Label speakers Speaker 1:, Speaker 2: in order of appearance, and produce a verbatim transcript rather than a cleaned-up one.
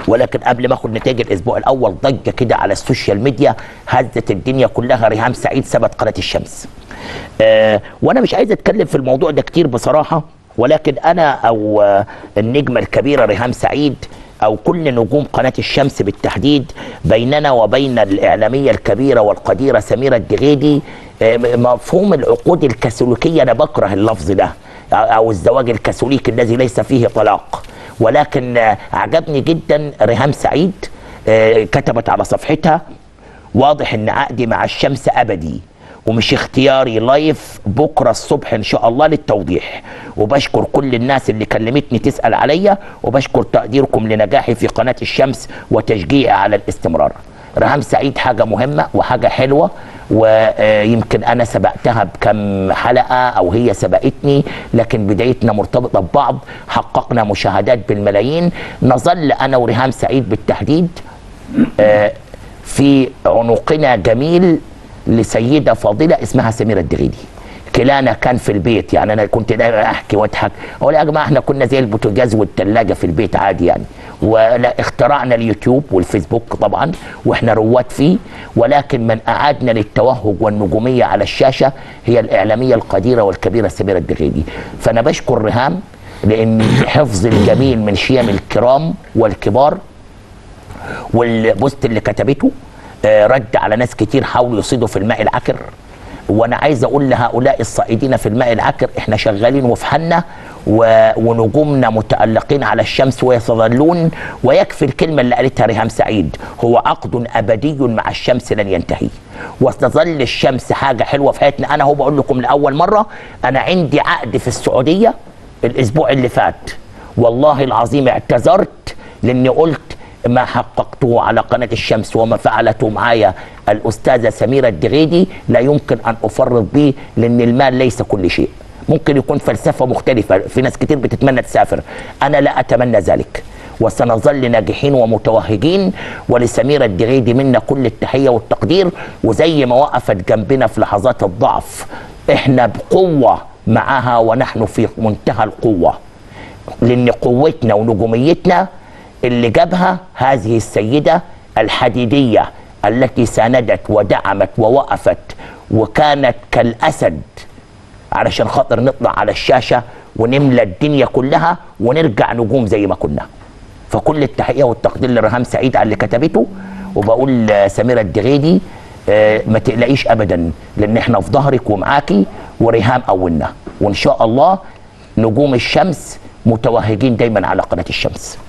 Speaker 1: ولكن قبل ما اخد نتائج الاسبوع الاول، ضجه كده على السوشيال ميديا هزت الدنيا كلها، ريهام سعيد سابت قناه الشمس. آه وانا مش عايز اتكلم في الموضوع ده كتير بصراحه، ولكن انا او آه النجمه الكبيره ريهام سعيد او كل نجوم قناه الشمس بالتحديد، بيننا وبين الاعلاميه الكبيره والقديره سميره الدغيدي آه مفهوم العقود الكاثوليكيه. انا بكره اللفظ ده، او الزواج الكاثوليكي الذي ليس فيه طلاق، ولكن آه عجبني جدا ريهام سعيد آه كتبت على صفحتها: واضح ان عقدي مع الشمس ابدي ومش اختياري، لايف بكره الصبح ان شاء الله للتوضيح. وبشكر كل الناس اللي كلمتني تسال عليا، وبشكر تقديركم لنجاحي في قناه الشمس وتشجيعي على الاستمرار. ريهام سعيد حاجه مهمه وحاجه حلوه، ويمكن انا سبقتها بكم حلقه او هي سبقتني، لكن بدايتنا مرتبطه ببعض، حققنا مشاهدات بالملايين. نظل انا وريهام سعيد بالتحديد في عنقنا جميل لسيده فاضله اسمها سميره الدغيدي. كلانا كان في البيت، يعني انا كنت دايما احكي واضحك اقول يا جماعه احنا كنا زي البوتاجاز والثلاجه في البيت عادي يعني، واخترعنا اليوتيوب والفيسبوك طبعا واحنا رواد فيه، ولكن من اعادنا للتوهج والنجوميه على الشاشه هي الاعلاميه القديره والكبيره سميره الدغيدي. فانا بشكر ريهام لان حفظ الجميل من شيم الكرام والكبار، والبوست اللي كتبته رد على ناس كتير حاولوا يصيدوا في الماء العكر. وانا عايز اقول لهؤلاء الصائدين في الماء العكر احنا شغالين وفي حالنا، ونجومنا متألقين على الشمس ويظلون. ويكفي الكلمه اللي قالتها ريهام سعيد: هو عقد ابدي مع الشمس لن ينتهي، وستظل الشمس حاجه حلوه في حياتنا. انا هو بقول لكم لاول مره انا عندي عقد في السعوديه الاسبوع اللي فات، والله العظيم اعتذرت لاني قلت ما حققته على قناة الشمس وما فعلته معايا الأستاذة سميرة الدغيدي لا يمكن أن أفرط به، لأن المال ليس كل شيء. ممكن يكون فلسفة مختلفة، في ناس كتير بتتمنى تسافر، أنا لا أتمنى ذلك، وسنظل ناجحين ومتوهجين. ولسميرة الدغيدي منا كل التحية والتقدير، وزي ما وقفت جنبنا في لحظات الضعف احنا بقوة معها، ونحن في منتهى القوة، لأن قوتنا ونجوميتنا اللي جابها هذه السيدة الحديدية التي ساندت ودعمت ووقفت وكانت كالأسد علشان خاطر نطلع على الشاشة ونملى الدنيا كلها ونرجع نجوم زي ما كنا. فكل التحية والتقدير لريهام سعيد على اللي كتبته، وبقول سميرة الدغيدي ما تقلقيش أبدا، لأن احنا في ظهرك ومعاكي، وريهام أولنا، وإن شاء الله نجوم الشمس متوهجين دايما على قناة الشمس.